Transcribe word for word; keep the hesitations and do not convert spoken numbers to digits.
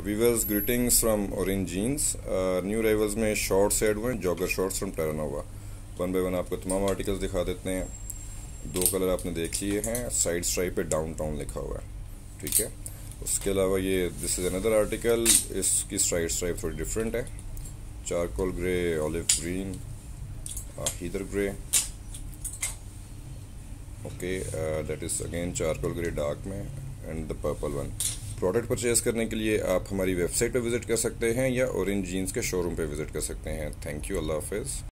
Viewers greetings from orange jeans. New arrivals में shorts add हुए हैं, jogger shorts from Terranova. One by one आपको तमाम articles दिखा देते हैं। दो कलर आपने देख लिए हैं, साइड स्ट्राइप पे डाउन टाउन लिखा हुआ है, ठीक है। उसके अलावा ये दिस इज़ अनदर आर्टिकल, इसकी साइड स्ट्राइप थोड़ी डिफरेंट है, charcoal grey, olive green, heather grey, okay, that is again charcoal grey dark में, and the purple one. Product purchase करने के लिए आप हमारी वेबसाइट पर विजिट कर सकते हैं या ऑरेंज जीन्स के शोरूम पे विजिट कर सकते हैं। थैंक यू, अल्लाह हाफिज़।